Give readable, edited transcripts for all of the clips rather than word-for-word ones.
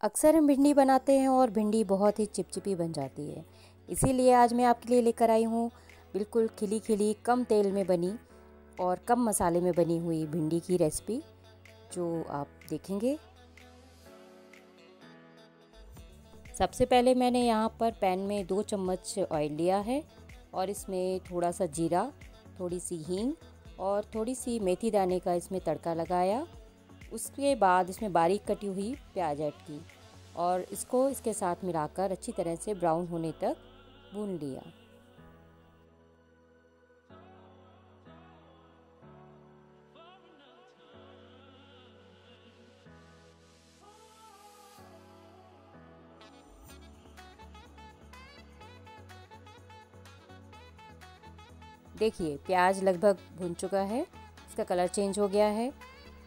अक्सर हम भिंडी बनाते हैं और भिंडी बहुत ही चिपचिपी बन जाती है। इसीलिए आज मैं आपके लिए लेकर आई हूँ बिल्कुल खिली खिली कम तेल में बनी और कम मसाले में बनी हुई भिंडी की रेसिपी, जो आप देखेंगे। सबसे पहले मैंने यहाँ पर पैन में 2 चम्मच ऑयल लिया है और इसमें थोड़ा सा जीरा, थोड़ी सी हींग और थोड़ी सी मेथी दाने का इसमें तड़का लगाया। उसके बाद इसमें बारीक कटी हुई प्याज ऐड की और इसको इसके साथ मिलाकर अच्छी तरह से ब्राउन होने तक भून लिया। देखिए प्याज लगभग भुन चुका है, इसका कलर चेंज हो गया है।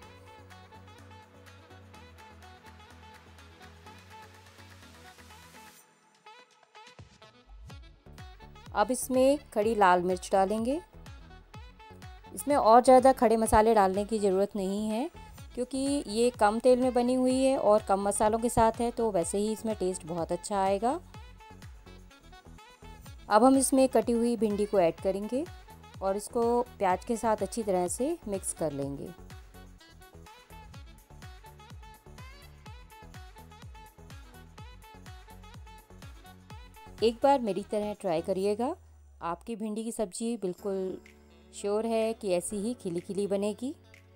अब इसमें खड़ी लाल मिर्च डालेंगे। इसमें और ज़्यादा खड़े मसाले डालने की ज़रूरत नहीं है, क्योंकि ये कम तेल में बनी हुई है और कम मसालों के साथ है, तो वैसे ही इसमें टेस्ट बहुत अच्छा आएगा। अब हम इसमें कटी हुई भिंडी को ऐड करेंगे और इसको प्याज के साथ अच्छी तरह से मिक्स कर लेंगे। एक बार मेरी तरह ट्राई करिएगा, आपकी भिंडी की सब्ज़ी बिल्कुल श्योर है कि ऐसी ही खिली खिली बनेगी।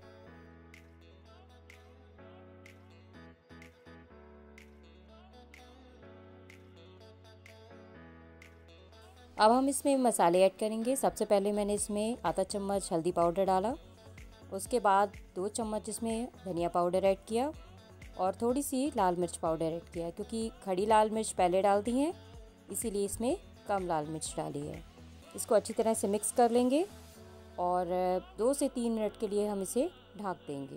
अब हम इसमें मसाले ऐड करेंगे। सबसे पहले मैंने इसमें आधा चम्मच हल्दी पाउडर डाला, उसके बाद 2 चम्मच इसमें धनिया पाउडर ऐड किया और थोड़ी सी लाल मिर्च पाउडर ऐड किया, क्योंकि खड़ी लाल मिर्च पहले डाल दी हैं, इसीलिए इसमें कम लाल मिर्च डाली है। इसको अच्छी तरह से मिक्स कर लेंगे और 2 से 3 मिनट के लिए हम इसे ढक देंगे।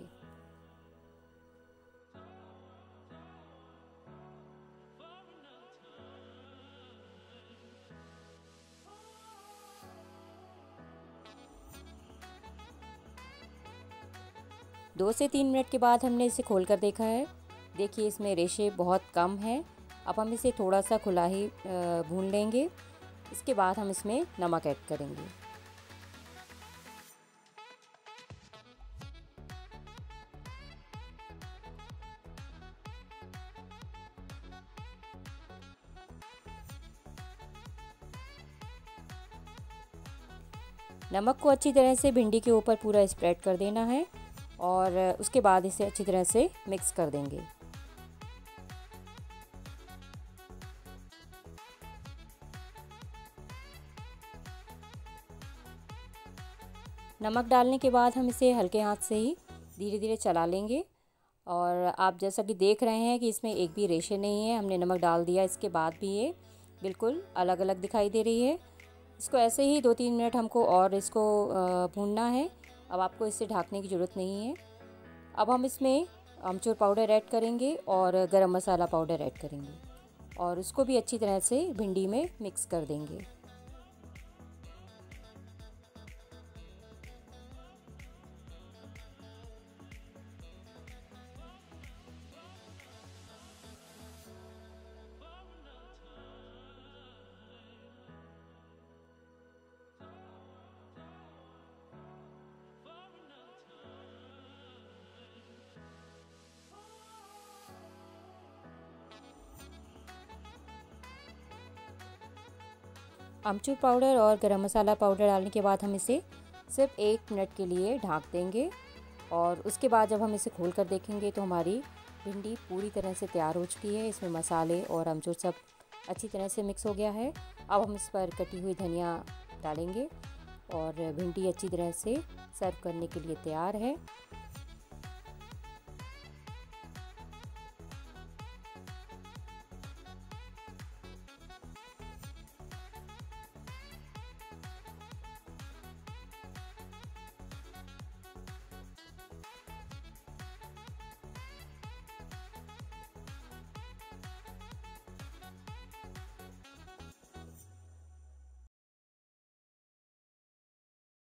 दो से 3 मिनट के बाद हमने इसे खोल कर देखा है। देखिए इसमें रेशे बहुत कम हैं। अब हम इसे थोड़ा सा खुला ही भून लेंगे। इसके बाद हम इसमें नमक ऐड करेंगे। नमक को अच्छी तरह से भिंडी के ऊपर पूरा स्प्रेड कर देना है और उसके बाद इसे अच्छी तरह से मिक्स कर देंगे। नमक डालने के बाद हम इसे हल्के हाथ से ही धीरे धीरे चला लेंगे और आप जैसा कि देख रहे हैं कि इसमें एक भी रेशे नहीं है। हमने नमक डाल दिया, इसके बाद भी ये बिल्कुल अलग अलग दिखाई दे रही है। इसको ऐसे ही 2-3 मिनट हमको और इसको भूनना है। अब आपको इससे ढकने की ज़रूरत नहीं है। अब हम इसमें आमचूर पाउडर ऐड करेंगे और गरम मसाला पाउडर ऐड करेंगे और उसको भी अच्छी तरह से भिंडी में मिक्स कर देंगे। आमचूर पाउडर और गरम मसाला पाउडर डालने के बाद हम इसे सिर्फ 1 मिनट के लिए ढक देंगे और उसके बाद जब हम इसे खोल कर देखेंगे तो हमारी भिंडी पूरी तरह से तैयार हो चुकी है। इसमें मसाले और आमचूर सब अच्छी तरह से मिक्स हो गया है। अब हम इस पर कटी हुई धनिया डालेंगे और भिंडी अच्छी तरह से सर्व करने के लिए तैयार है।